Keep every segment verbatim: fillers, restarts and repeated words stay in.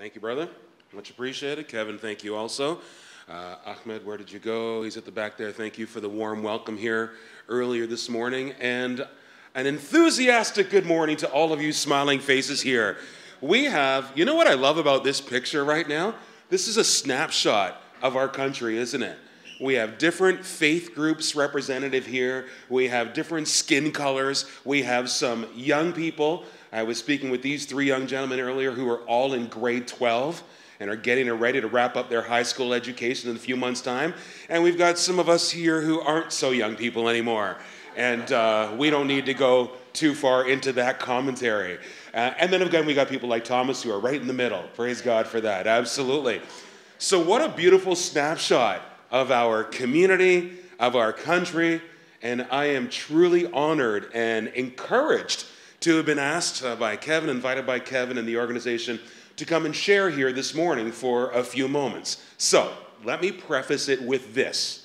Thank you, brother. Much appreciated. Kevin, thank you also. Uh, Ahmed, where did you go? He's at the back there. Thank you for the warm welcome here earlier this morning. And an enthusiastic good morning to all of you smiling faces here. We have, you know what I love about this picture right now? This is a snapshot of our country, isn't it? We have different faith groups represented here. We have different skin colors. We have some young people. I was speaking with these three young gentlemen earlier who are all in grade twelve and are getting ready to wrap up their high school education in a few months' time. And we've got some of us here who aren't so young people anymore. And uh, we don't need to go too far into that commentary. Uh, and then again, we got people like Thomas who are right in the middle. Praise God for that. Absolutely. So what a beautiful snapshot of our community, of our country, and I am truly honored and encouraged to have been asked uh, by Kevin, invited by Kevin and the organization to come and share here this morning for a few moments. So, let me preface it with this.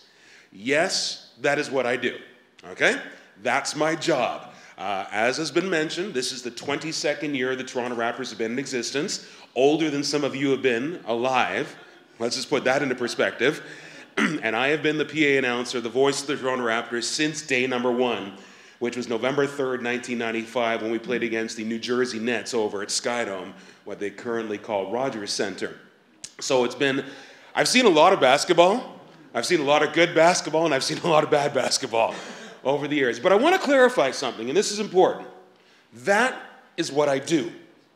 Yes, that is what I do, okay? That's my job. Uh, as has been mentioned, this is the twenty-second year the Toronto Raptors have been in existence, older than some of you have been alive. Let's just put that into perspective. And I have been the P A announcer, the voice of the Toronto Raptors, since day number one, which was November third, nineteen ninety-five, when we played against the New Jersey Nets over at Skydome, what they currently call Rogers Center. So it's been, I've seen a lot of basketball, I've seen a lot of good basketball, and I've seen a lot of bad basketball over the years. But I want to clarify something, and this is important. That is what I do.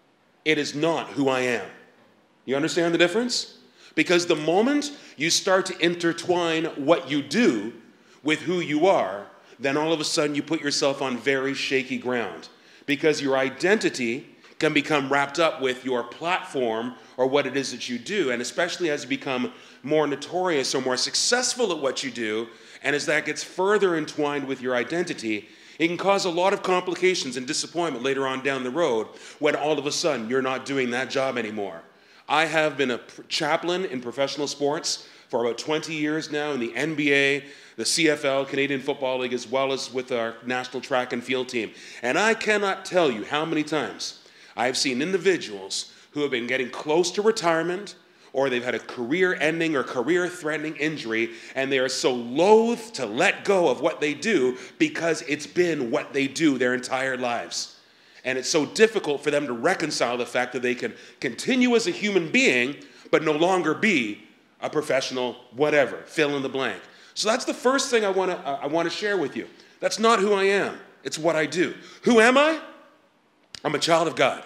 It is not who I am. You understand the difference? Because the moment you start to intertwine what you do with who you are, then all of a sudden you put yourself on very shaky ground. Because your identity can become wrapped up with your platform or what it is that you do. And especially as you become more notorious or more successful at what you do, and as that gets further entwined with your identity, it can cause a lot of complications and disappointment later on down the road when all of a sudden you're not doing that job anymore. I have been a chaplain in professional sports for about twenty years now in the N B A, the C F L, Canadian Football League, as well as with our national track and field team. And I cannot tell you how many times I've seen individuals who have been getting close to retirement, or they've had a career-ending or career-threatening injury, and they are so loath to let go of what they do because it's been what they do their entire lives. And it's so difficult for them to reconcile the fact that they can continue as a human being, but no longer be a professional whatever, fill in the blank. So that's the first thing I want to uh, I want to share with you. That's not who I am. It's what I do. Who am I? I'm a child of God.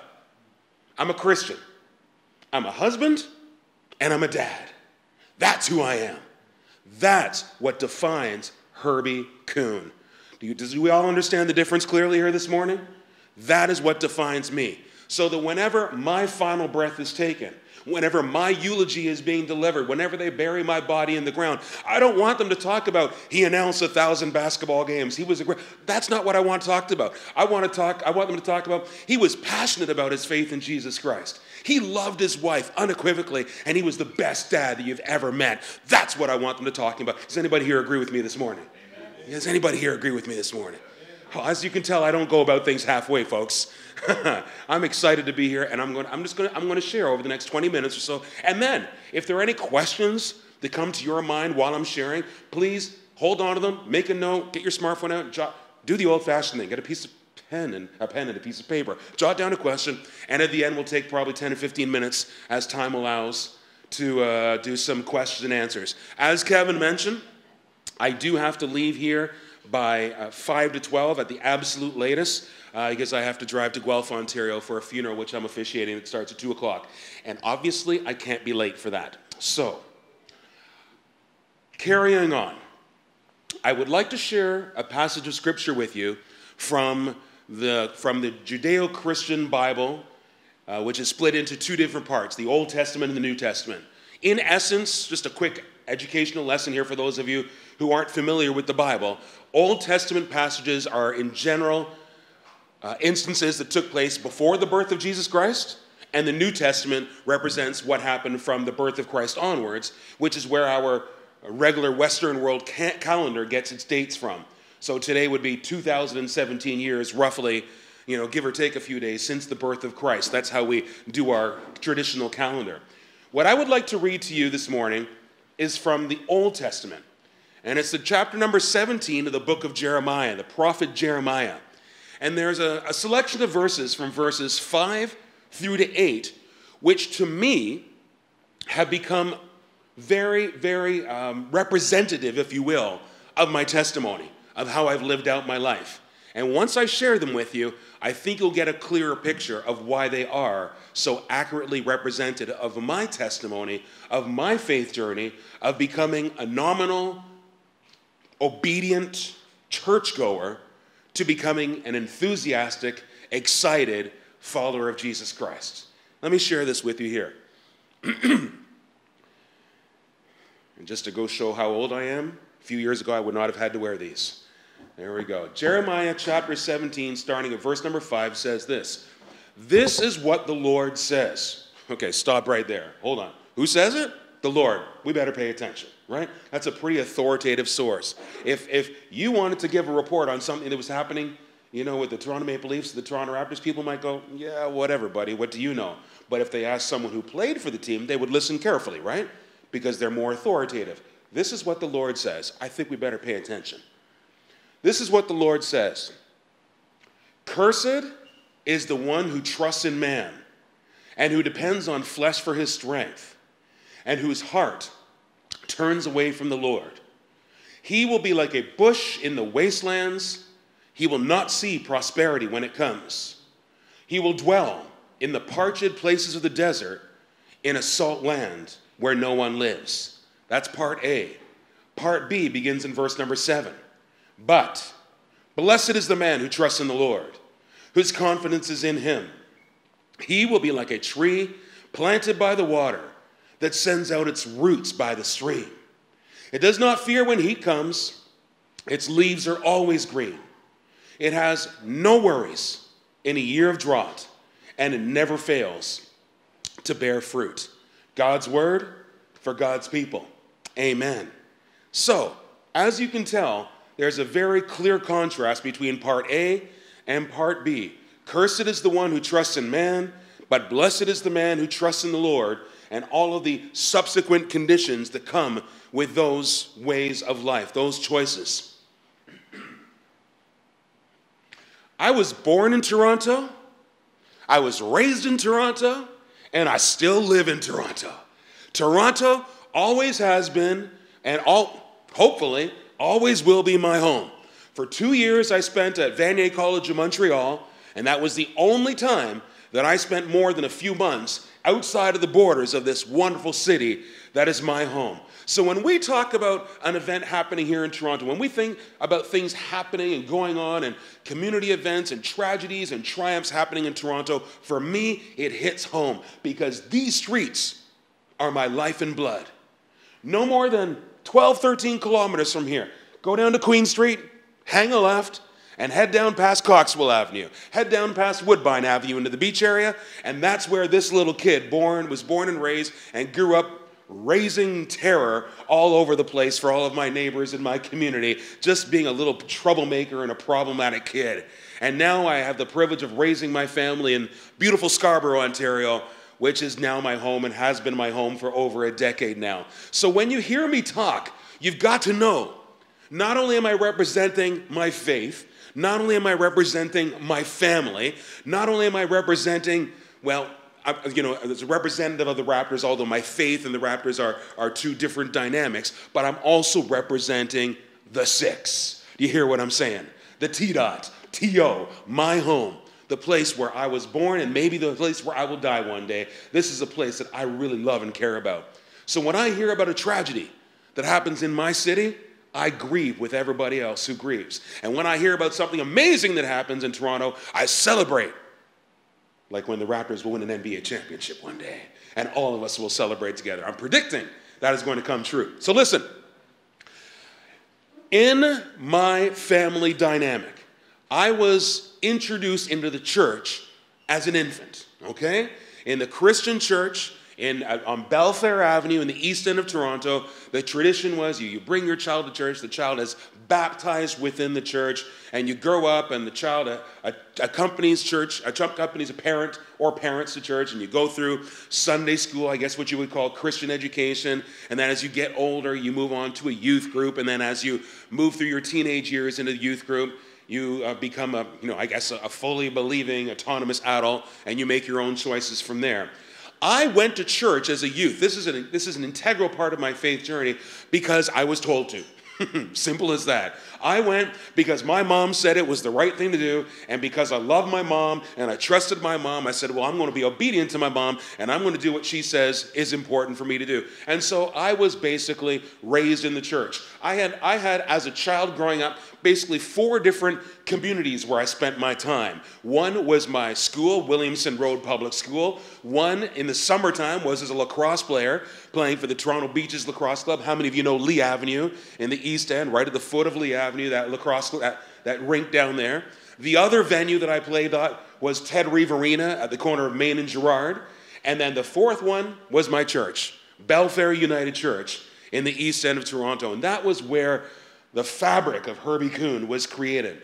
I'm a Christian. I'm a husband, and I'm a dad. That's who I am. That's what defines Herbie Kuhn. Do, you, do we all understand the difference clearly here this morning? That is what defines me. So that whenever my final breath is taken, whenever my eulogy is being delivered, whenever they bury my body in the ground, I don't want them to talk about, he announced a thousand basketball games. He was a great, that's not what I want to talk about. I want to talk, I want them to talk about, he was passionate about his faith in Jesus Christ. He loved his wife unequivocally, and he was the best dad that you've ever met. That's what I want them to talk about. Does anybody here agree with me this morning? Amen. Does anybody here agree with me this morning? Well, as you can tell, I don't go about things halfway, folks. I'm excited to be here, and I'm going. I'm just going. I'm going to share over the next twenty minutes or so. And then, if there are any questions that come to your mind while I'm sharing, please hold on to them. Make a note. Get your smartphone out. Jot, do the old-fashioned thing. Get a piece of pen and a pen and a piece of paper. Jot down a question, and at the end, we'll take probably ten or fifteen minutes as time allows to uh, do some questions and answers. As Kevin mentioned, I do have to leave here by uh, five to twelve at the absolute latest, uh, because I have to drive to Guelph, Ontario for a funeral, which I'm officiating. It starts at two o'clock. And obviously, I can't be late for that. So, carrying on, I would like to share a passage of Scripture with you from the, from the Judeo-Christian Bible, uh, which is split into two different parts, the Old Testament and the New Testament. In essence, just a quick educational lesson here for those of you who aren't familiar with the Bible. Old Testament passages are in general uh, instances that took place before the birth of Jesus Christ, and the New Testament represents what happened from the birth of Christ onwards, which is where our regular Western world ca- calendar gets its dates from. So today would be two thousand seventeen years roughly you know, give or take a few days since the birth of Christ. That's how we do our traditional calendar. What I would like to read to you this morning is from the Old Testament. And it's the chapter number seventeen of the book of Jeremiah, the prophet Jeremiah. And there's a, a selection of verses from verses five through to eight, which to me have become very, very um, representative, if you will, of my testimony, of how I've lived out my life. And once I share them with you, I think you'll get a clearer picture of why they are so accurately represented of my testimony, of my faith journey, of becoming a nominal, obedient churchgoer to becoming an enthusiastic, excited follower of Jesus Christ. Let me share this with you here. And just to go show how old I am, a few years ago I would not have had to wear these. There we go. Jeremiah chapter seventeen, starting at verse number five, says this. This is what the Lord says. Okay, stop right there. Hold on. Who says it? The Lord. We better pay attention, right? That's a pretty authoritative source. If, if you wanted to give a report on something that was happening, you know, with the Toronto Maple Leafs, the Toronto Raptors, people might go, yeah, whatever, buddy. What do you know? But if they asked someone who played for the team, they would listen carefully, right? Because they're more authoritative. This is what the Lord says. I think we better pay attention. This is what the Lord says. Cursed is the one who trusts in man and who depends on flesh for his strength and whose heart turns away from the Lord. He will be like a bush in the wastelands. He will not see prosperity when it comes. He will dwell in the parched places of the desert in a salt land where no one lives. That's part A. Part B begins in verse number seven. But blessed is the man who trusts in the Lord, whose confidence is in him. He will be like a tree planted by the water that sends out its roots by the stream. It does not fear when heat comes. Its leaves are always green. It has no worries in a year of drought, and it never fails to bear fruit. God's word for God's people. Amen. So, as you can tell, there's a very clear contrast between part A and part B. Cursed is the one who trusts in man, but blessed is the man who trusts in the Lord, and all of the subsequent conditions that come with those ways of life, those choices. I was born in Toronto, I was raised in Toronto, and I still live in Toronto. Toronto always has been, and all, hopefully, always will be my home. For two years, I spent at Vanier College of Montreal, and that was the only time that I spent more than a few months outside of the borders of this wonderful city that is my home. So when we talk about an event happening here in Toronto, when we think about things happening and going on and community events and tragedies and triumphs happening in Toronto, for me, it hits home because these streets are my life and blood. No more than twelve, thirteen kilometers from here. Go down to Queen Street, hang a left, and head down past Coxwell Avenue. Head down past Woodbine Avenue into the beach area, and that's where this little kid born, was born and raised and grew up raising terror all over the place for all of my neighbors in my community, just being a little troublemaker and a problematic kid. And now I have the privilege of raising my family in beautiful Scarborough, Ontario, which is now my home and has been my home for over a decade now. So when you hear me talk, you've got to know, not only am I representing my faith, not only am I representing my family, not only am I representing, well, I, you know, as a representative of the Raptors, although my faith and the Raptors are, are two different dynamics, but I'm also representing the six. Do you hear what I'm saying? The T-Dot, T O, my home. The place where I was born and maybe the place where I will die one day. This is a place that I really love and care about. So when I hear about a tragedy that happens in my city, I grieve with everybody else who grieves. And when I hear about something amazing that happens in Toronto, I celebrate. Like when the Raptors will win an N B A championship one day. And all of us will celebrate together. I'm predicting that is going to come true. So listen. In my family dynamic, I was introduced into the church as an infant, okay? In the Christian church in, uh, on Belfair Avenue in the east end of Toronto, the tradition was you, you bring your child to church, the child has baptized within the church, and you grow up, and the child uh, uh, accompanies church, accompanies a parent or parents to church, and you go through Sunday school, I guess what you would call Christian education, and then as you get older, you move on to a youth group, and then as you move through your teenage years into the youth group, you uh, become a, you know, I guess a, a fully believing, autonomous adult, and you make your own choices from there. I went to church as a youth. This is an, this is an integral part of my faith journey because I was told to. Simple as that. I went because my mom said it was the right thing to do, and because I love my mom and I trusted my mom, I said, well, I'm going to be obedient to my mom, and I'm going to do what she says is important for me to do. And so I was basically raised in the church. I had, I had as a child growing up, basically four different communities where I spent my time. One was my school, Williamson Road Public School. One in the summertime was as a lacrosse player playing for the Toronto Beaches Lacrosse Club. How many of you know Lee Avenue in the East End, right at the foot of Lee Avenue, that lacrosse, that, that rink down there. The other venue that I played at was Ted Reeve Arena at the corner of Main and Girard. And then the fourth one was my church, Belfair United Church in the East End of Toronto. And that was where the fabric of Herbie Kuhn was created.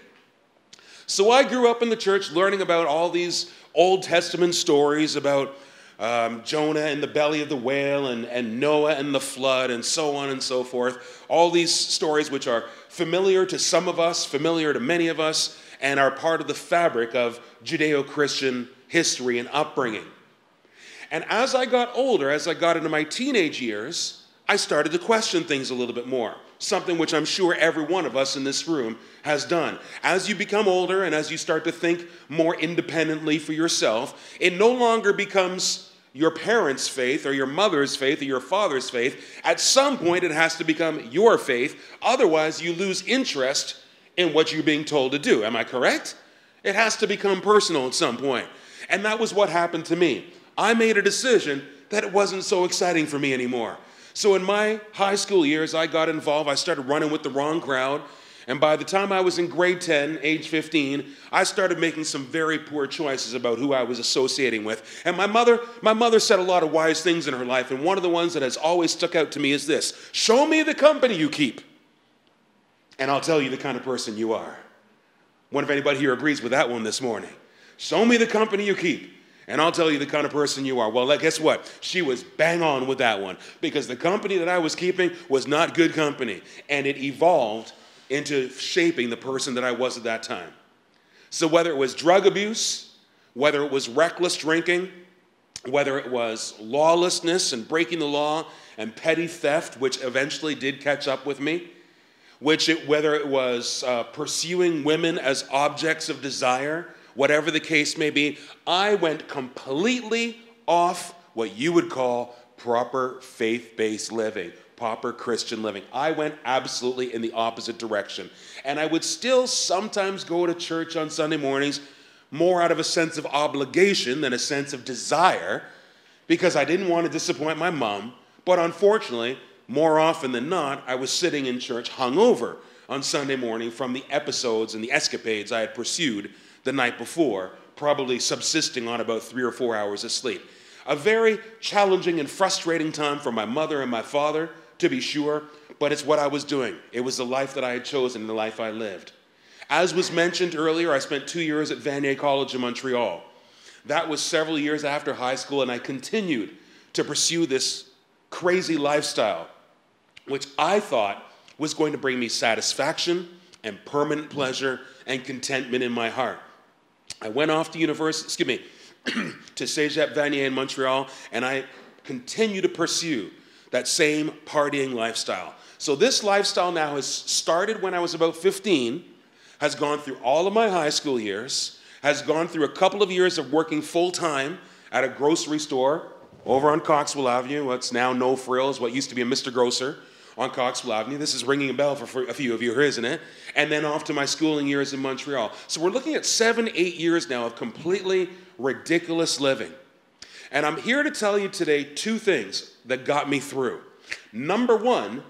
So I grew up in the church learning about all these Old Testament stories about um, Jonah in the belly of the whale and, and Noah and the flood and so on and so forth. All these stories which are familiar to some of us, familiar to many of us, and are part of the fabric of Judeo-Christian history and upbringing. And as I got older, as I got into my teenage years, I started to question things a little bit more. Something which I'm sure every one of us in this room has done. As you become older and as you start to think more independently for yourself, it no longer becomes your parents' faith or your mother's faith or your father's faith. At some point, it has to become your faith. Otherwise, you lose interest in what you're being told to do. Am I correct? It has to become personal at some point. And that was what happened to me. I made a decision that it wasn't so exciting for me anymore. So in my high school years, I got involved. I started running with the wrong crowd. And by the time I was in grade ten, age fifteen, I started making some very poor choices about who I was associating with. And my mother, my mother said a lot of wise things in her life. And one of the ones that has always stuck out to me is this: show me the company you keep, and I'll tell you the kind of person you are. I wonder if anybody here agrees with that one this morning. Show me the company you keep, and I'll tell you the kind of person you are. Well, guess what? She was bang on with that one, because the company that I was keeping was not good company, and it evolved into shaping the person that I was at that time. So whether it was drug abuse, whether it was reckless drinking, whether it was lawlessness and breaking the law and petty theft, which eventually did catch up with me, which it, whether it was uh, pursuing women as objects of desire, whatever the case may be, I went completely off what you would call proper faith-based living, proper Christian living. I went absolutely in the opposite direction. And I would still sometimes go to church on Sunday mornings more out of a sense of obligation than a sense of desire, because I didn't want to disappoint my mom. But unfortunately, more often than not, I was sitting in church hungover on Sunday morning from the episodes and the escapades I had pursued the night before, probably subsisting on about three or four hours of sleep. A very challenging and frustrating time for my mother and my father, to be sure, but it's what I was doing. It was the life that I had chosen, the life I lived. As was mentioned earlier, I spent two years at Vanier College in Montreal. That was several years after high school, and I continued to pursue this crazy lifestyle, which I thought was going to bring me satisfaction and permanent pleasure and contentment in my heart. I went off to university, excuse me, to Cégep Vanier in Montreal, and I continued to pursue that same partying lifestyle. So this lifestyle now has started when I was about fifteen, has gone through all of my high school years, has gone through a couple of years of working full-time at a grocery store over on Coxwell Avenue, what's now No Frills, what used to be a Mister Grocer on Coxwell Avenue. This is ringing a bell for a few of you here, isn't it? And then off to my schooling years in Montreal. So we're looking at seven, eight years now of completely ridiculous living. And I'm here to tell you today two things that got me through. Number one,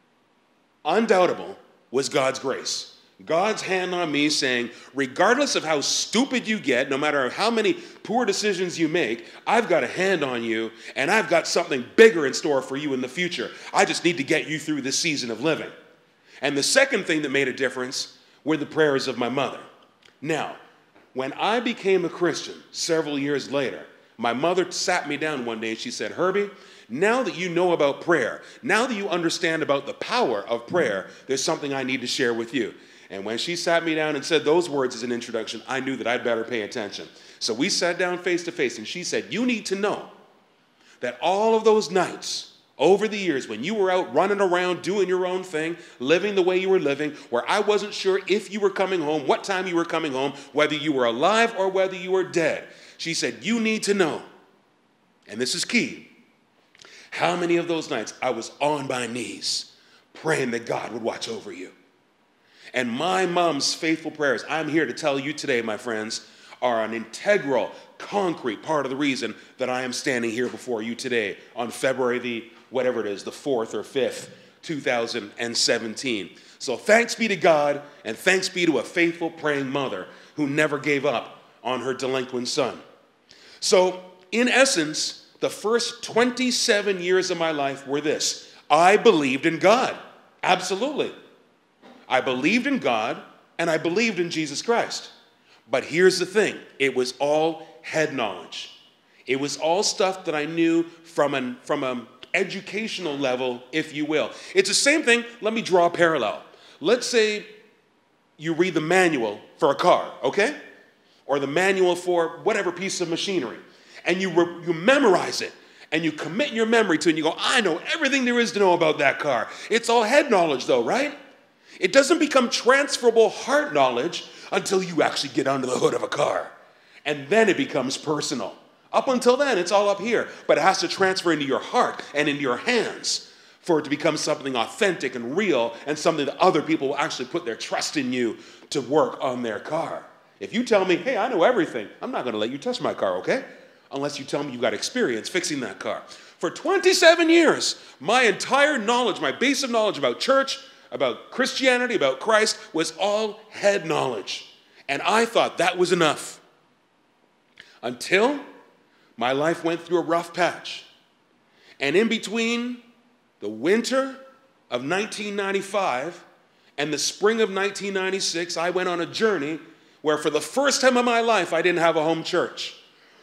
undoubtable, was God's grace. God's hand on me saying, regardless of how stupid you get, no matter how many poor decisions you make, I've got a hand on you, and I've got something bigger in store for you in the future. I just need to get you through this season of living. And the second thing that made a difference were the prayers of my mother. Now, when I became a Christian several years later, my mother sat me down one day and she said, Herbie, now that you know about prayer, now that you understand about the power of prayer, there's something I need to share with you. And when she sat me down and said those words as an introduction, I knew that I'd better pay attention. So we sat down face to face and she said, you need to know that all of those nights over the years when you were out running around doing your own thing, living the way you were living, where I wasn't sure if you were coming home, what time you were coming home, whether you were alive or whether you were dead. She said, you need to know, and this is key, how many of those nights I was on my knees praying that God would watch over you. And my mom's faithful prayers, I'm here to tell you today, my friends, are an integral, concrete part of the reason that I am standing here before you today on February the, whatever it is, the fourth or fifth, two thousand seventeen. So thanks be to God, and thanks be to a faithful praying mother who never gave up on her delinquent son. So in essence, the first twenty-seven years of my life were this. I believed in God, absolutely. I believed in God, and I believed in Jesus Christ. But here's the thing. It was all head knowledge. It was all stuff that I knew from an from an educational level, if you will. It's the same thing. Let me draw a parallel. Let's say you read the manual for a car, okay? Or the manual for whatever piece of machinery. And you, re- you memorize it. And you commit your memory to it. And you go, I know everything there is to know about that car. It's all head knowledge though, right? It doesn't become transferable heart knowledge until you actually get under the hood of a car. And then it becomes personal. Up until then, it's all up here. But it has to transfer into your heart and into your hands for it to become something authentic and real and something that other people will actually put their trust in you to work on their car. If you tell me, hey, I know everything, I'm not going to let you touch my car, okay? Unless you tell me you've got experience fixing that car. For twenty-seven years, my entire knowledge, my base of knowledge about church, about Christianity, about Christ, was all head knowledge. And I thought that was enough. Until my life went through a rough patch. And in between the winter of nineteen ninety-five and the spring of nineteen ninety-six, I went on a journey where for the first time in my life, I didn't have a home church.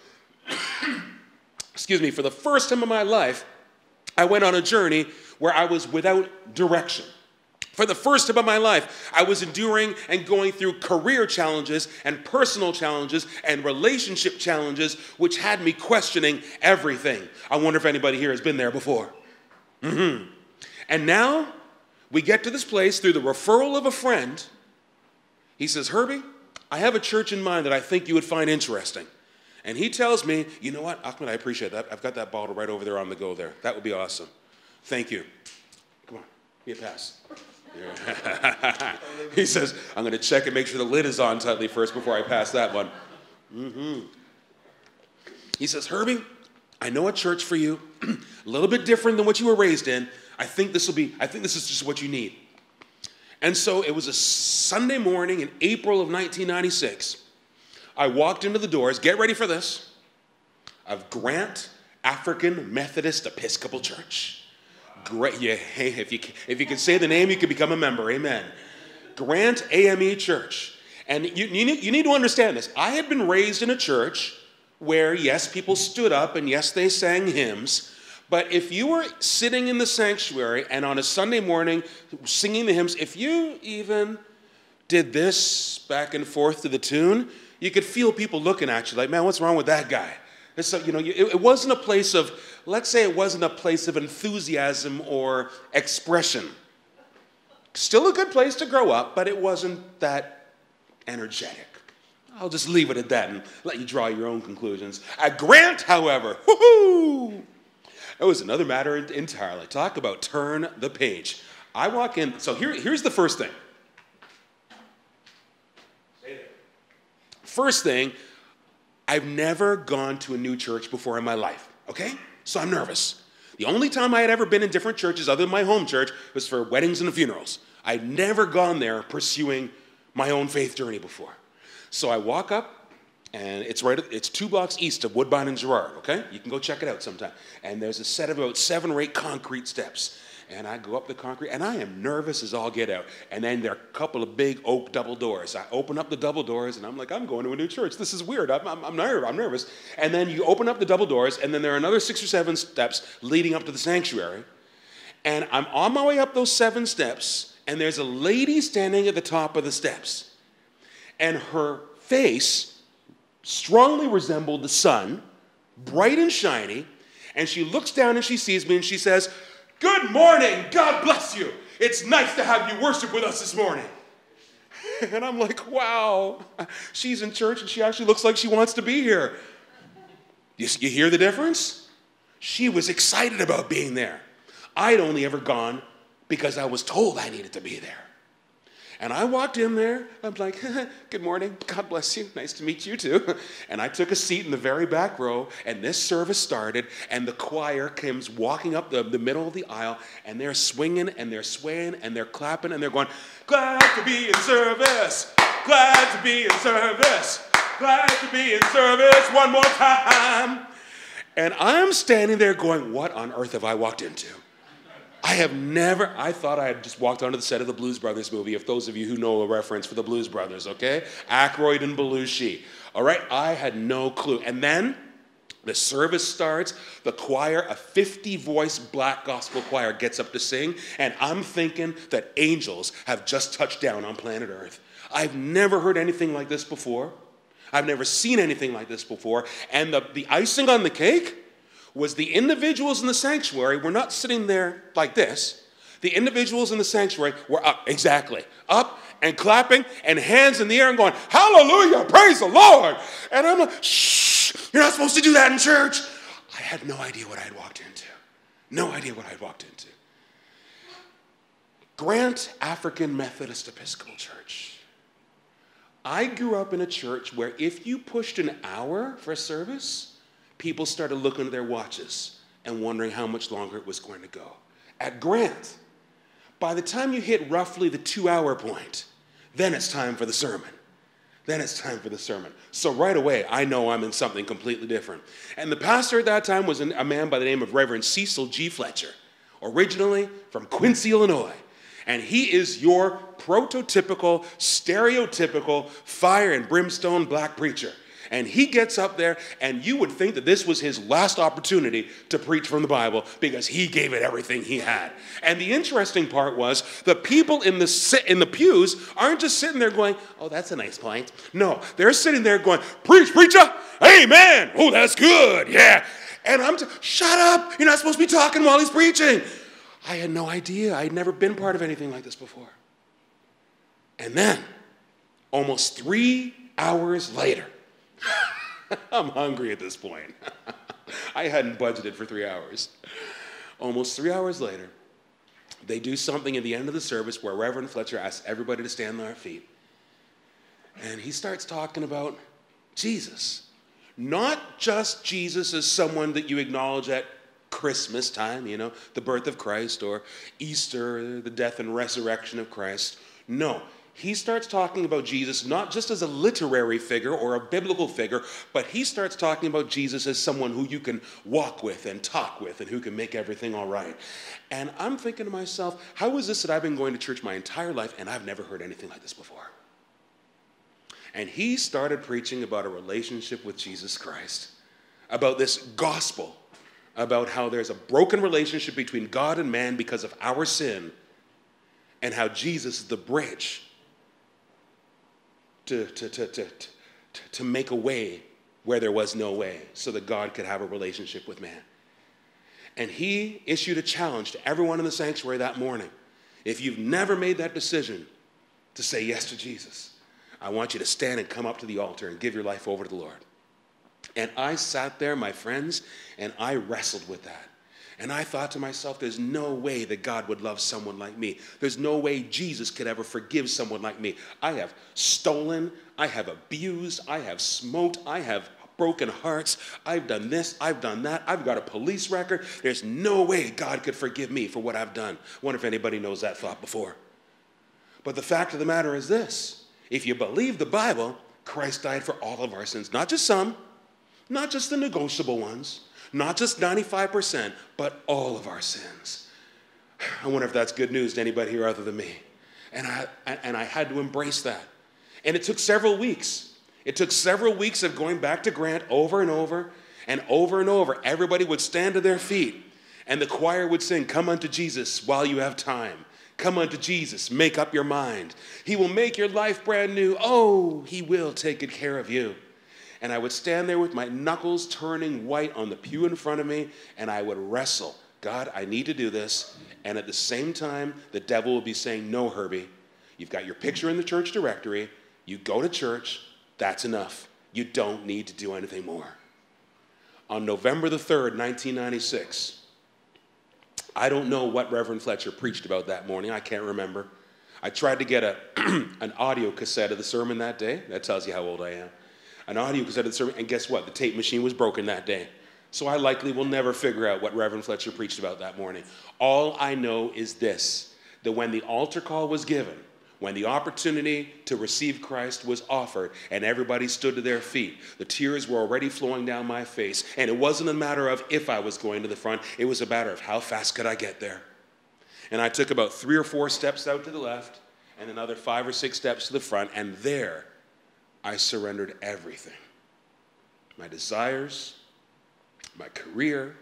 Excuse me, for the first time in my life, I went on a journey where I was without direction. For the first time of my life, I was enduring and going through career challenges and personal challenges and relationship challenges, which had me questioning everything. I wonder if anybody here has been there before. Mm-hmm. And now we get to this place through the referral of a friend. He says, Herbie, I have a church in mind that I think you would find interesting. And he tells me, you know what, Ahmed, I appreciate that. I've got that bottle right over there on the go there. That would be awesome. Thank you. Come on, be a pass. Yeah. He says, I'm going to check and make sure the lid is on tightly first before I pass that one. Mm-hmm. He says, Herbie, I know a church for you, a little bit different than what you were raised in. I think this will be, I think this is just what you need. And so it was a Sunday morning in April of nineteen ninety-six. I walked into the doors, get ready for this, of Grant African Methodist Episcopal Church. Great, yeah, hey, if you, if you can say the name, you can become a member, amen. Grant A M E Church. And you, you, need, you need to understand this. I had been raised in a church where, yes, people stood up and yes, they sang hymns. But if you were sitting in the sanctuary and on a Sunday morning singing the hymns, if you even did this back and forth to the tune, you could feel people looking at you like, man, what's wrong with that guy? And so, you know, it, it wasn't a place of, let's say it wasn't a place of enthusiasm or expression. Still a good place to grow up, but it wasn't that energetic. I'll just leave it at that and let you draw your own conclusions. At Grant, however, whoo-hoo, it was another matter entirely. Talk about turn the page. I walk in, so here, here's the first thing. First thing, I've never gone to a new church before in my life, okay? So I'm nervous. The only time I had ever been in different churches other than my home church was for weddings and funerals. I'd never gone there pursuing my own faith journey before. So I walk up, and it's right, it's two blocks east of Woodbine and Girard, okay? You can go check it out sometime. And there's a set of about seven or eight concrete steps. And I go up the concrete, and I am nervous as all get out. And then there are a couple of big oak double doors. I open up the double doors, and I'm like, I'm going to a new church. This is weird. I'm, I'm, I'm, nervous. I'm nervous. And then you open up the double doors, and then there are another six or seven steps leading up to the sanctuary. And I'm on my way up those seven steps, and there's a lady standing at the top of the steps. And her face strongly resembled the sun, bright and shiny. And she looks down and she sees me, and she says, "Good morning, God bless you. It's nice to have you worship with us this morning." And I'm like, wow, she's in church and she actually looks like she wants to be here. You, you hear the difference? She was excited about being there. I'd only ever gone because I was told I needed to be there. And I walked in there, I'm like, "Good morning, God bless you, nice to meet you too." And I took a seat in the very back row, and this service started, and the choir comes walking up the, the middle of the aisle, and they're swinging, and they're swaying, and they're clapping, and they're going, "Glad to be in service, glad to be in service, glad to be in service one more time." And I'm standing there going, what on earth have I walked into? I have never, I thought I had just walked onto the set of the Blues Brothers movie, if those of you who know a reference for the Blues Brothers, okay? Aykroyd and Belushi, all right? I had no clue. And then the service starts, the choir, a fifty-voice black gospel choir gets up to sing, and I'm thinking that angels have just touched down on planet Earth. I've never heard anything like this before. I've never seen anything like this before. And the, the icing on the cake was the individuals in the sanctuary were not sitting there like this. The individuals in the sanctuary were up, exactly, up and clapping and hands in the air and going, "Hallelujah, praise the Lord." And I'm like, "Shh, you're not supposed to do that in church." I had no idea what I had walked into. No idea what I had walked into. Grant African Methodist Episcopal Church. I grew up in a church where if you pushed an hour for a service, people started looking at their watches and wondering how much longer it was going to go. At Grant, by the time you hit roughly the two-hour point, then it's time for the sermon. Then it's time for the sermon. So right away, I know I'm in something completely different. And the pastor at that time was a man by the name of Reverend Cecil G. Fletcher, originally from Quincy, Illinois. And he is your prototypical, stereotypical, fire and brimstone black preacher. And he gets up there, and you would think that this was his last opportunity to preach from the Bible because he gave it everything he had. And the interesting part was the people in the, in the pews aren't just sitting there going, "Oh, that's a nice point." No, they're sitting there going, "Preach, preacher, amen. Oh, that's good, yeah." And I'm just, "Shut up. You're not supposed to be talking while he's preaching." I had no idea. I had never been part of anything like this before. And then, almost three hours later, I'm hungry at this point. I hadn't budgeted for three hours. Almost three hours later, they do something at the end of the service where Reverend Fletcher asks everybody to stand on their feet. And he starts talking about Jesus. Not just Jesus as someone that you acknowledge at Christmas time, you know, the birth of Christ, or Easter, the death and resurrection of Christ. No. He starts talking about Jesus not just as a literary figure or a biblical figure, but he starts talking about Jesus as someone who you can walk with and talk with and who can make everything all right. And I'm thinking to myself, how is this that I've been going to church my entire life and I've never heard anything like this before? And he started preaching about a relationship with Jesus Christ, about this gospel, about how there's a broken relationship between God and man because of our sin, and how Jesus is the bridge To, to, to, to, to, to make a way where there was no way so that God could have a relationship with man. And he issued a challenge to everyone in the sanctuary that morning. If you've never made that decision to say yes to Jesus, I want you to stand and come up to the altar and give your life over to the Lord. And I sat there, my friends, and I wrestled with that. And I thought to myself, there's no way that God would love someone like me. There's no way Jesus could ever forgive someone like me. I have stolen, I have abused, I have smoked, I have broken hearts, I've done this, I've done that, I've got a police record. There's no way God could forgive me for what I've done. I wonder if anybody knows that thought before. But the fact of the matter is this: if you believe the Bible, Christ died for all of our sins, not just some, not just the negotiable ones, not just ninety-five percent, but all of our sins. I wonder if that's good news to anybody here other than me. And I, and I had to embrace that. And it took several weeks. It took several weeks of going back to Grant over and over and over and over. Everybody would stand to their feet and the choir would sing, "Come unto Jesus while you have time. Come unto Jesus, make up your mind. He will make your life brand new. Oh, he will take good care of you." And I would stand there with my knuckles turning white on the pew in front of me, and I would wrestle. God, I need to do this. And at the same time, the devil will be saying, "No, Herbie, you've got your picture in the church directory. You go to church. That's enough. You don't need to do anything more." On November the third, nineteen ninety-six, I don't know what Reverend Fletcher preached about that morning. I can't remember. I tried to get a an audio cassette of the sermon that day. That tells you how old I am. An audio cassette of the sermon, and guess what? The tape machine was broken that day. So I likely will never figure out what Reverend Fletcher preached about that morning. All I know is this, that when the altar call was given, when the opportunity to receive Christ was offered, and everybody stood to their feet, the tears were already flowing down my face, and it wasn't a matter of if I was going to the front, it was a matter of how fast could I get there. And I took about three or four steps out to the left, and another five or six steps to the front, and there I surrendered everything. My desires, my career,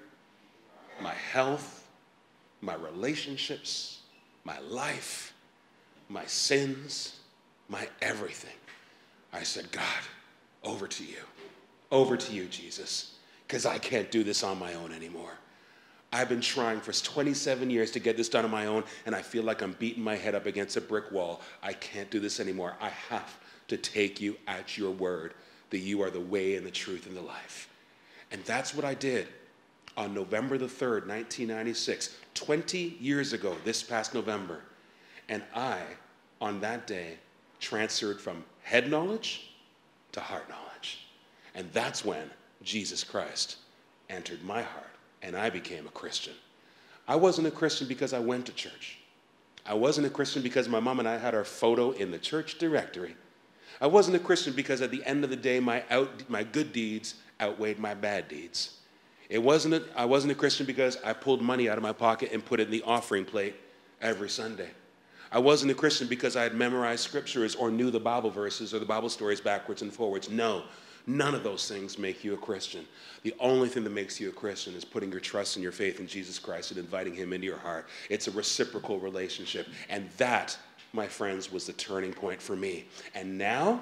my health, my relationships, my life, my sins, my everything. I said, "God, over to you. Over to you, Jesus, because I can't do this on my own anymore. I've been trying for twenty-seven years to get this done on my own, and I feel like I'm beating my head up against a brick wall. I can't do this anymore. I have to take you at your word, that you are the way and the truth and the life." And that's what I did on November the third, nineteen ninety-six, twenty years ago, this past November. And I, on that day, transferred from head knowledge to heart knowledge. And that's when Jesus Christ entered my heart, and I became a Christian. I wasn't a Christian because I went to church. I wasn't a Christian because my mom and I had our photo in the church directory. I wasn't a Christian because at the end of the day, my, out, my good deeds outweighed my bad deeds. It wasn't a, I wasn't a Christian because I pulled money out of my pocket and put it in the offering plate every Sunday. I wasn't a Christian because I had memorized scriptures or knew the Bible verses or the Bible stories backwards and forwards. No, none of those things make you a Christian. The only thing that makes you a Christian is putting your trust and your faith in Jesus Christ and inviting him into your heart. It's a reciprocal relationship. And that, my friends, was the turning point for me. And now,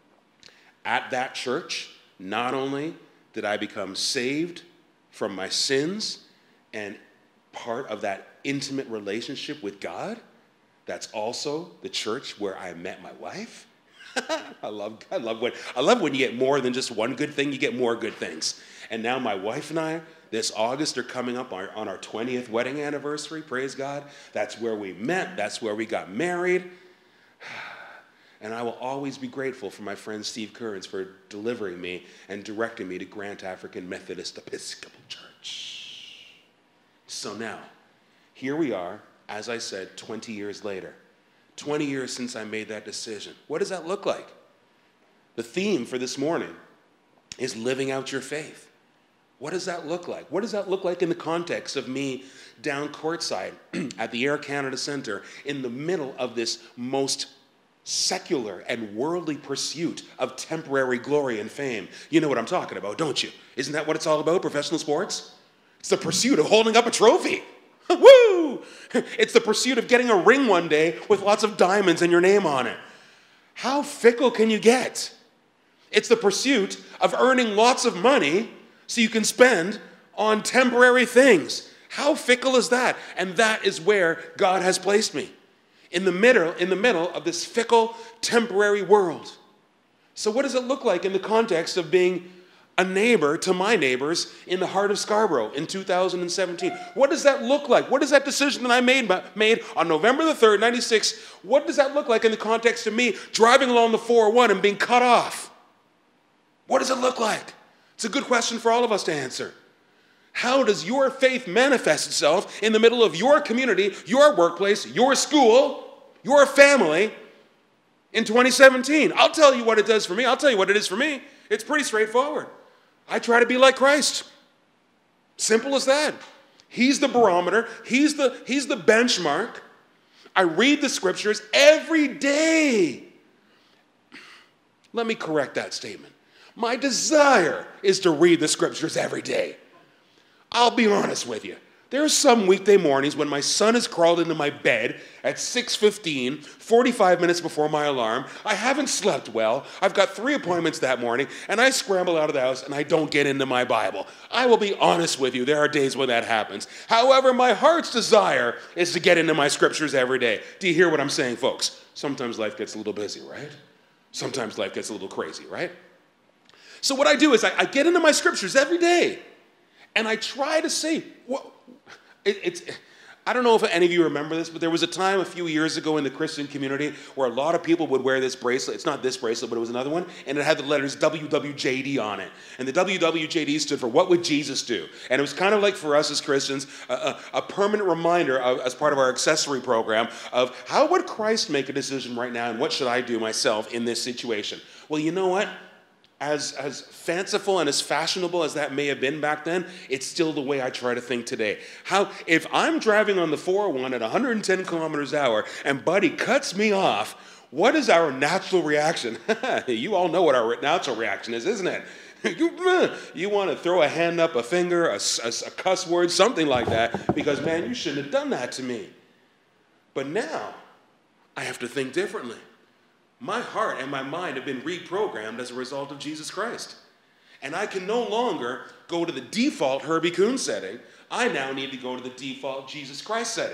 at that church, not only did I become saved from my sins and part of that intimate relationship with God, that's also the church where I met my wife. I love, I love when, I love when you get more than just one good thing, you get more good things. And now my wife and I, this August, are coming up on our, on our twentieth wedding anniversary, praise God. That's where we met, that's where we got married. And I will always be grateful for my friend Steve Kearns for delivering me and directing me to Grant African Methodist Episcopal Church. So now, here we are, as I said, twenty years later. twenty years since I made that decision. What does that look like? The theme for this morning is living out your faith. What does that look like? What does that look like in the context of me down courtside at the Air Canada Centre in the middle of this most secular and worldly pursuit of temporary glory and fame? You know what I'm talking about, don't you? Isn't that what it's all about, professional sports? It's the pursuit of holding up a trophy. Woo! It's the pursuit of getting a ring one day with lots of diamonds and your name on it. How fickle can you get? It's the pursuit of earning lots of money so you can spend on temporary things. How fickle is that? And that is where God has placed me, in the middle, in the middle of this fickle, temporary world. So what does it look like in the context of being a neighbor to my neighbors in the heart of Scarborough in two thousand seventeen? What does that look like? What is that decision that I made, made on November the third, ninety-six? What does that look like in the context of me driving along the four oh one and being cut off? What does it look like? It's a good question for all of us to answer. How does your faith manifest itself in the middle of your community, your workplace, your school, your family in twenty seventeen? I'll tell you what it does for me. I'll tell you what it is for me. It's pretty straightforward. I try to be like Christ. Simple as that. He's the barometer. He's the, he's the benchmark. I read the scriptures every day. Let me correct that statement. My desire is to read the scriptures every day. I'll be honest with you. There are some weekday mornings when my son has crawled into my bed at six fifteen, forty-five minutes before my alarm. I haven't slept well. I've got three appointments that morning, and I scramble out of the house and I don't get into my Bible. I will be honest with you. There are days when that happens. However, my heart's desire is to get into my scriptures every day. Do you hear what I'm saying, folks? Sometimes life gets a little busy, right? Sometimes life gets a little crazy, right? So what I do is I, I get into my scriptures every day, and I try to say, what, it, it's, I don't know if any of you remember this, but there was a time a few years ago in the Christian community where a lot of people would wear this bracelet. It's not this bracelet, but it was another one, and it had the letters W W J D on it. And the W W J D stood for What Would Jesus Do? And it was kind of like for us as Christians, a, a, a permanent reminder of, as part of our accessory program of how would Christ make a decision right now, and what should I do myself in this situation? Well, you know what? As, as fanciful and as fashionable as that may have been back then, it's still the way I try to think today. How, if I'm driving on the four oh one at one hundred ten kilometers an hour and Buddy cuts me off, what is our natural reaction? You all know what our natural reaction is, isn't it? You, you want to throw a hand up, a finger, a, a, a cuss word, something like that, because, man, you shouldn't have done that to me. But now, I have to think differently. My heart and my mind have been reprogrammed as a result of Jesus Christ. And I can no longer go to the default Herbie Kuhn setting. I now need to go to the default Jesus Christ setting.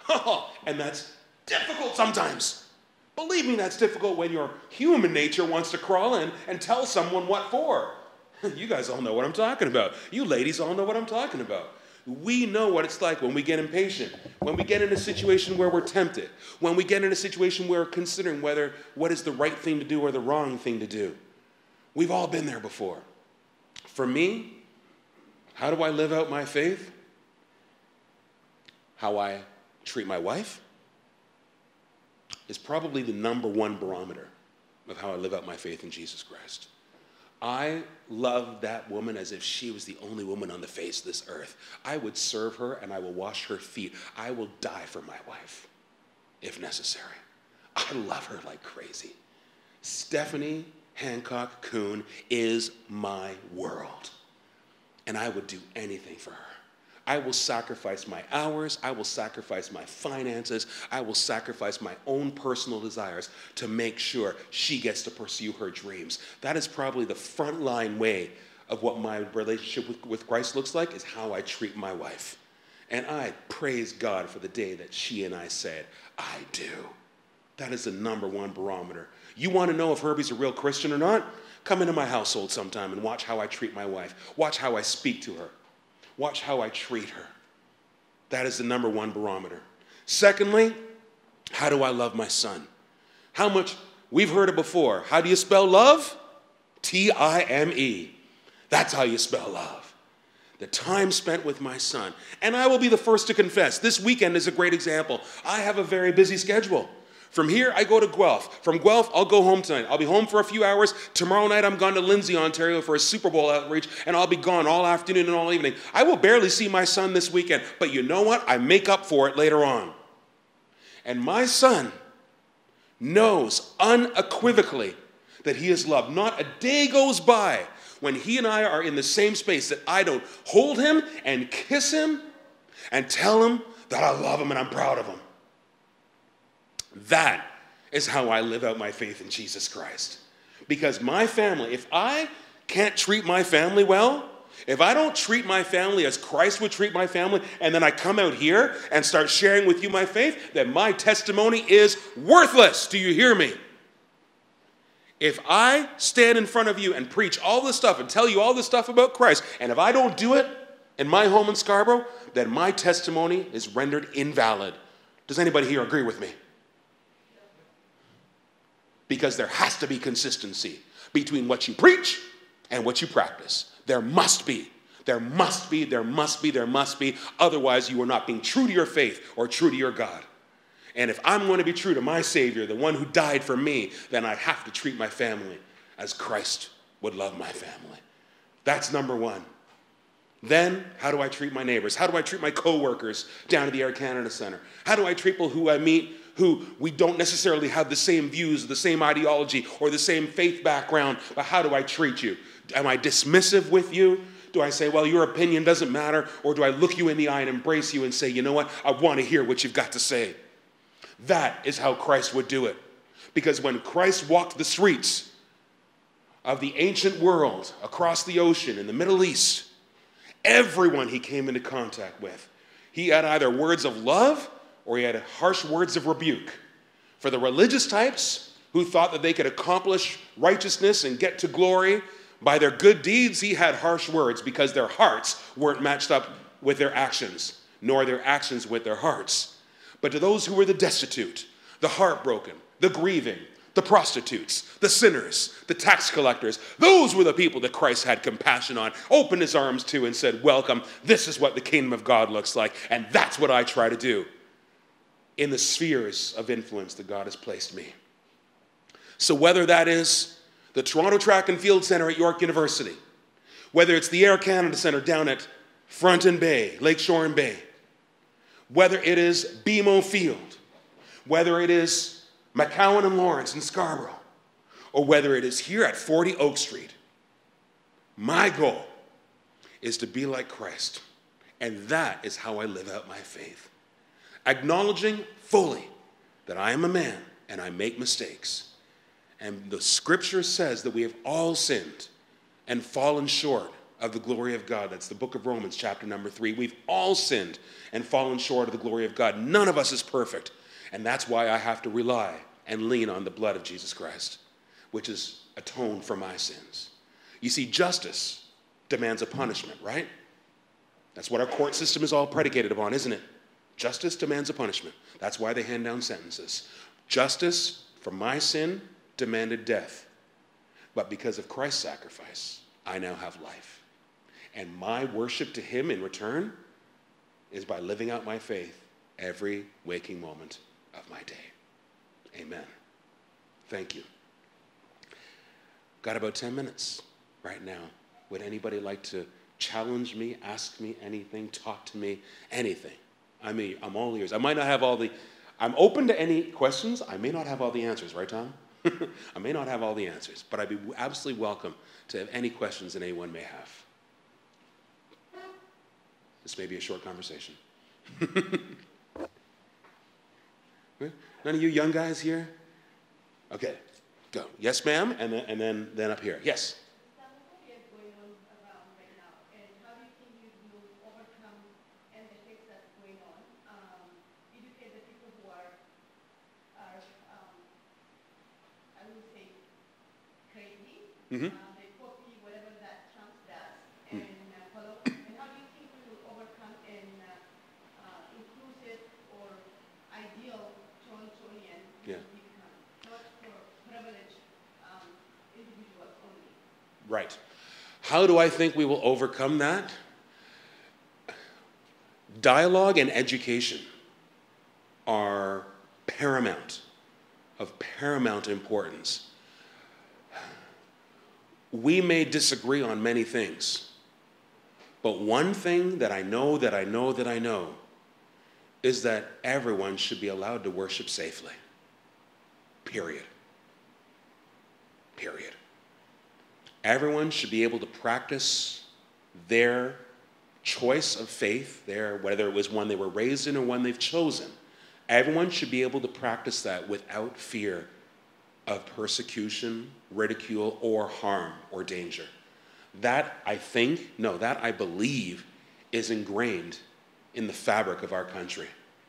And that's difficult sometimes. Believe me, that's difficult when your human nature wants to crawl in and tell someone what for. You guys all know what I'm talking about. You ladies all know what I'm talking about. We know what it's like when we get impatient, when we get in a situation where we're tempted, when we get in a situation where we're considering whether what is the right thing to do or the wrong thing to do. We've all been there before. For me, how do I live out my faith? How I treat my wife is probably the number one barometer of how I live out my faith in Jesus Christ. I love that woman as if she was the only woman on the face of this earth. I would serve her and I will wash her feet. I will die for my wife, if necessary. I love her like crazy. Stephanie Hancock Kuhn is my world, and I would do anything for her. I will sacrifice my hours, I will sacrifice my finances, I will sacrifice my own personal desires to make sure she gets to pursue her dreams. That is probably the frontline way of what my relationship with, with Christ looks like, is how I treat my wife. And I praise God for the day that she and I said, I do. That is the number one barometer. You want to know if Herbie's a real Christian or not? Come into my household sometime and watch how I treat my wife. Watch how I speak to her. Watch how I treat her. That is the number one barometer. Secondly, how do I love my son? How much, we've heard it before. How do you spell love? T I M E. That's how you spell love. The time spent with my son. And I will be the first to confess, this weekend is a great example. I have a very busy schedule. From here, I go to Guelph. From Guelph, I'll go home tonight. I'll be home for a few hours. Tomorrow night, I'm gone to Lindsay, Ontario for a Super Bowl outreach, and I'll be gone all afternoon and all evening. I will barely see my son this weekend, but you know what? I make up for it later on. And my son knows unequivocally that he is loved. Not a day goes by when he and I are in the same space that I don't hold him and kiss him and tell him that I love him and I'm proud of him. That is how I live out my faith in Jesus Christ. Because my family, if I can't treat my family well, if I don't treat my family as Christ would treat my family, and then I come out here and start sharing with you my faith, then my testimony is worthless. Do you hear me? If I stand in front of you and preach all this stuff and tell you all this stuff about Christ, and if I don't do it in my home in Scarborough, then my testimony is rendered invalid. Does anybody here agree with me? Because there has to be consistency between what you preach and what you practice. There must be. There must be, there must be, there must be. Otherwise, you are not being true to your faith or true to your God. And if I'm going to be true to my Savior, the one who died for me, then I have to treat my family as Christ would love my family. That's number one. Then, how do I treat my neighbors? How do I treat my coworkers down at the Air Canada Centre? How do I treat people who I meet who we don't necessarily have the same views, the same ideology, or the same faith background, but how do I treat you? Am I dismissive with you? Do I say, well, your opinion doesn't matter? Or do I look you in the eye and embrace you and say, you know what? I want to hear what you've got to say. That is how Christ would do it. Because when Christ walked the streets of the ancient world, across the ocean, in the Middle East, everyone he came into contact with, he had either words of love or he had harsh words of rebuke. For the religious types who thought that they could accomplish righteousness and get to glory by their good deeds, he had harsh words because their hearts weren't matched up with their actions, nor their actions with their hearts. But to those who were the destitute, the heartbroken, the grieving, the prostitutes, the sinners, the tax collectors, those were the people that Christ had compassion on, opened his arms to and said, welcome, this is what the kingdom of God looks like, and that's what I try to do in the spheres of influence that God has placed me. So whether that is the Toronto Track and Field Centre at York University, whether it's the Air Canada Centre down at Fronton Bay, Lakeshore and Bay, whether it is B M O Field, whether it is McCowan and Lawrence in Scarborough, or whether it is here at forty Oak Street, my goal is to be like Christ. And that is how I live out my faith. Acknowledging fully that I am a man and I make mistakes. And the scripture says that we have all sinned and fallen short of the glory of God. That's the book of Romans, chapter number three. We've all sinned and fallen short of the glory of God. None of us is perfect. And that's why I have to rely and lean on the blood of Jesus Christ, which is atoned for my sins. You see, justice demands a punishment, right? That's what our court system is all predicated upon, isn't it? Justice demands a punishment. That's why they hand down sentences. Justice for my sin demanded death. But because of Christ's sacrifice, I now have life. And my worship to him in return is by living out my faith every waking moment of my day. Amen. Thank you. Got about ten minutes right now. Would anybody like to challenge me, ask me anything, talk to me, anything? I mean, I'm all ears. I might not have all the, I'm open to any questions. I may not have all the answers, right, Tom? I may not have all the answers, but I'd be absolutely welcome to have any questions that anyone may have. This may be a short conversation. None of you young guys here? Okay, go. Yes, ma'am, and then, and then, then up here. Yes? Mm-hmm. Uh, they copy whatever that Trump does and uh, follow. And how do you think we will overcome an uh, uh, inclusive or ideal Torontonian yeah. we become, not for privileged um, individuals only? Right. How do I think we will overcome that? Dialogue and education are paramount, of paramount importance. We may disagree on many things, but one thing that I know, that I know, that I know, is that everyone should be allowed to worship safely. Period. Period. Everyone should be able to practice their choice of faith, their, whether it was one they were raised in or one they've chosen. Everyone should be able to practice that without fear of persecution, ridicule, or harm or danger. That, I think, no, that I believe is ingrained in the fabric of our country.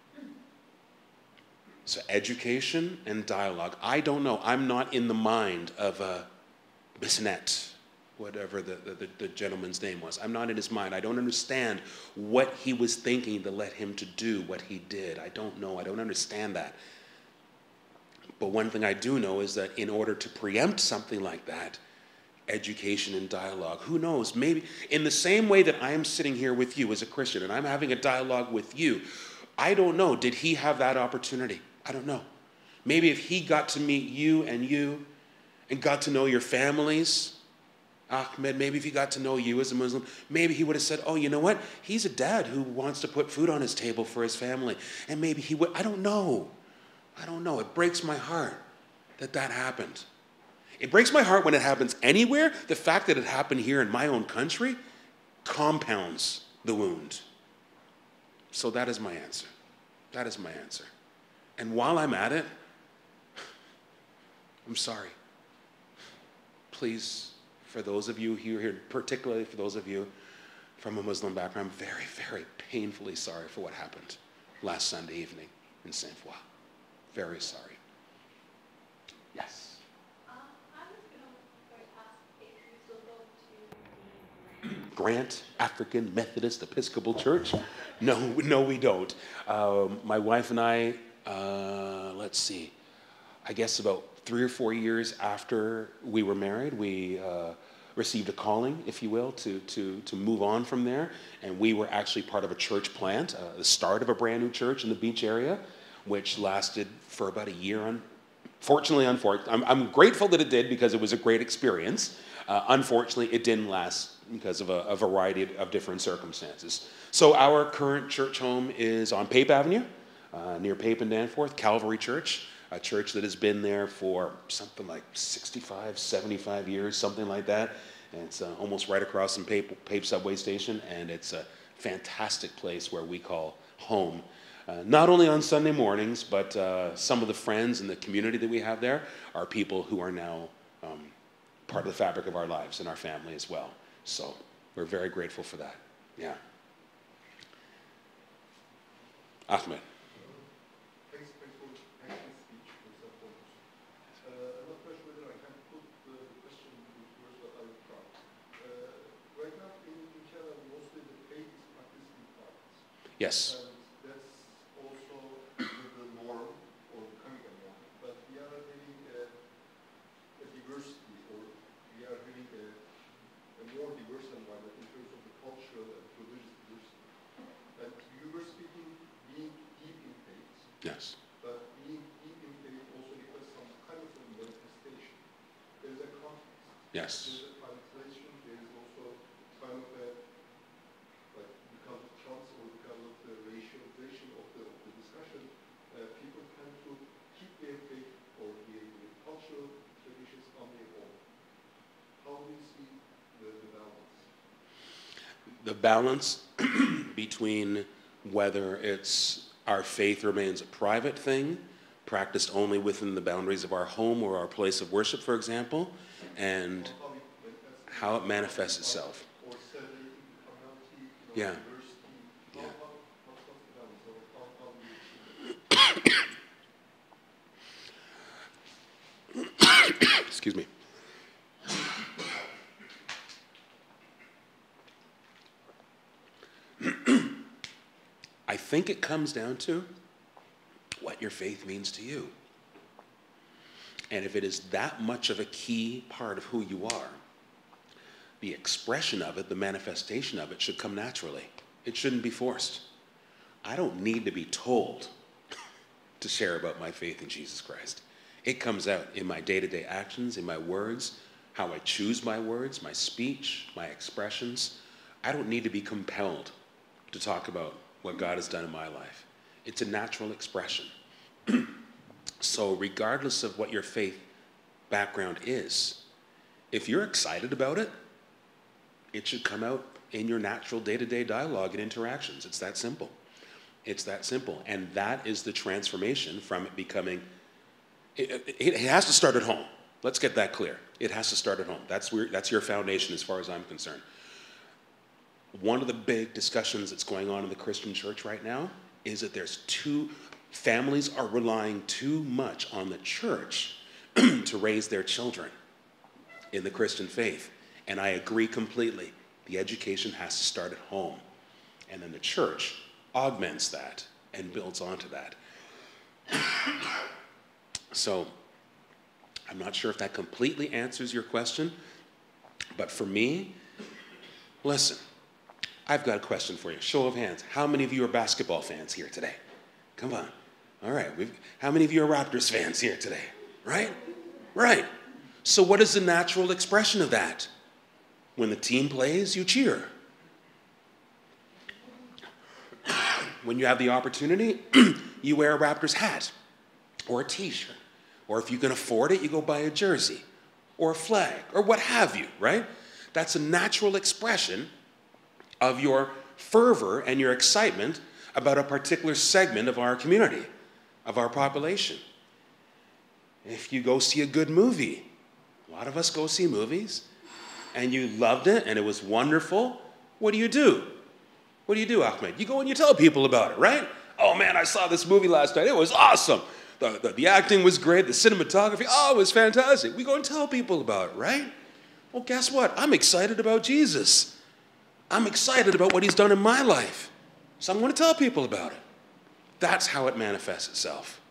So education and dialogue. I don't know. I'm not in the mind of uh, Bissonnette, whatever the, the, the gentleman's name was. I'm not in his mind. I don't understand what he was thinking that led him to do what he did. I don't know. I don't understand that. But one thing I do know is that in order to preempt something like that, education and dialogue, who knows, maybe in the same way that I am sitting here with you as a Christian and I'm having a dialogue with you, I don't know, did he have that opportunity? I don't know. Maybe if he got to meet you and you and got to know your families Ahmed, maybe if he got to know you as a Muslim, maybe he would have said, oh, you know what? He's a dad who wants to put food on his table for his family. And maybe he would, I don't know. I don't know. It breaks my heart that that happened. It breaks my heart when it happens anywhere. The fact that it happened here in my own country compounds the wound. So that is my answer. That is my answer. And while I'm at it, I'm sorry. Please, for those of you who are here, particularly for those of you from a Muslim background, I'm very, very painfully sorry for what happened last Sunday evening in Saint Foy. Very sorry. Yes. Um, I was going to ask if you still go to the Grant African Methodist Episcopal Church? No, no, we don't. Um, my wife and I, uh, let's see, I guess about three or four years after we were married, we uh, received a calling, if you will, to, to, to move on from there. And we were actually part of a church plant, uh, the start of a brand new church in the beach area, which lasted for about a year. Unfortunately, unfortunately, I'm, I'm grateful that it did because it was a great experience. Uh, unfortunately, it didn't last because of a, a variety of, of different circumstances. So our current church home is on Pape Avenue, uh, near Pape and Danforth, Calvary Church, a church that has been there for something like sixty-five, seventy-five years, something like that. And it's uh, almost right across from Pape, Pape subway station, and it's a fantastic place where we call home. Uh, not only on Sunday mornings, but uh, some of the friends and the community that we have there are people who are now um, part of the fabric of our lives and our family as well. So we're very grateful for that. Yeah. Ahmed. Thanks, thanks for the excellent speech, first and foremost. Uh, I'm not quite sure whether I can put the question into words, but I will try. Uh, right now in, in Canada, mostly the faith is practiced in private. Yes. And that's also the, the norm, or becoming a norm. But we are having a, a diversity, or we are having a, a more diverse environment in terms of the cultural and religious diversity. And you were speaking being deep in faith. Yes. But being deep in faith also requires some kind of a manifestation. There is a context. Yes. There is a translation. There is also kind of a, like because of chance or because of the racialization of the, of the discussion, uh, people tend to keep their faith or their, their cultural traditions on their own. How do you see the, the balance? The balance between whether it's our faith remains a private thing, practiced only within the boundaries of our home or our place of worship, for example, and how it manifests itself. Or celebrating commonality, Yeah. diversity. Yeah. How, how, what's the balance? Or how, how do you see it? Excuse me. I think it comes down to what your faith means to you. And if it is that much of a key part of who you are, the expression of it, the manifestation of it should come naturally. It shouldn't be forced. I don't need to be told to share about my faith in Jesus Christ. It comes out in my day-to-day actions, in my words, how I choose my words, my speech, my expressions. I don't need to be compelled to talk about what God has done in my life. It's a natural expression. So regardless of what your faith background is, if you're excited about it, it should come out in your natural day-to-day dialogue and interactions. It's that simple. It's that simple. And that is the transformation from it becoming, it, it, it has to start at home. Let's get that clear. It has to start at home. That's where, that's your foundation as far as I'm concerned. One of the big discussions that's going on in the Christian church right now is that there's two, families are relying too much on the church to raise their children in the Christian faith. And I agree completely. The education has to start at home. And then the church augments that and builds onto that. So I'm not sure if that completely answers your question, but for me, listen, I've got a question for you. Show of hands. How many of you are basketball fans here today? Come on. All right. We've, how many of you are Raptors fans here today? Right? Right. So what is the natural expression of that? When the team plays, you cheer. When you have the opportunity, you wear a Raptors hat or a t-shirt. Or if you can afford it, you go buy a jersey or a flag or what have you, right? That's a natural expression of your fervor and your excitement about a particular segment of our community, of our population. If you go see a good movie, a lot of us go see movies, and you loved it and it was wonderful, what do you do? What do you do, Ahmed? You go and you tell people about it, right? Oh man, I saw this movie last night, it was awesome. The, the, the acting was great, the cinematography, oh, it was fantastic. We go and tell people about it, right? Well, guess what? I'm excited about Jesus. I'm excited about what he's done in my life. So I'm going to tell people about it. That's how it manifests itself.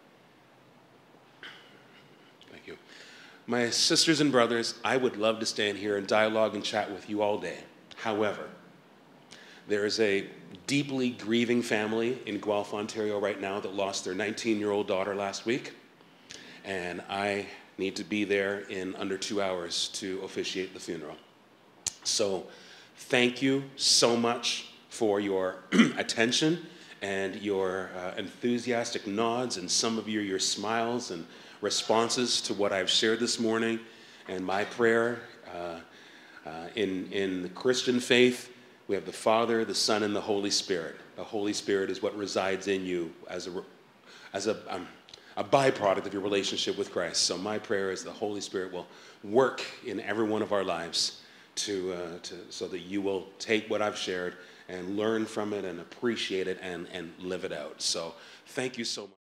Thank you. My sisters and brothers, I would love to stand here and dialogue and chat with you all day. However, there is a deeply grieving family in Guelph, Ontario right now that lost their nineteen-year-old daughter last week. And I need to be there in under two hours to officiate the funeral. So thank you so much for your attention and your uh, enthusiastic nods and some of your, your smiles and responses to what I've shared this morning. And my prayer uh, uh, in, in the Christian faith, we have the Father, the Son, and the Holy Spirit. The Holy Spirit is what resides in you as a, as a, um, a byproduct of your relationship with Christ. So my prayer is the Holy Spirit will work in every one of our lives to, uh, to, so that you will take what I've shared and learn from it and appreciate it and, and live it out. So thank you so much.